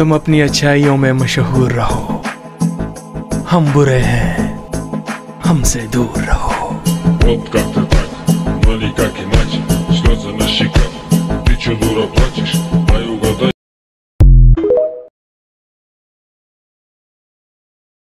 तुम अपनी अच्छाइयों में मशहूर रहो, हम बुरे हैं, हमसे दूर रहो।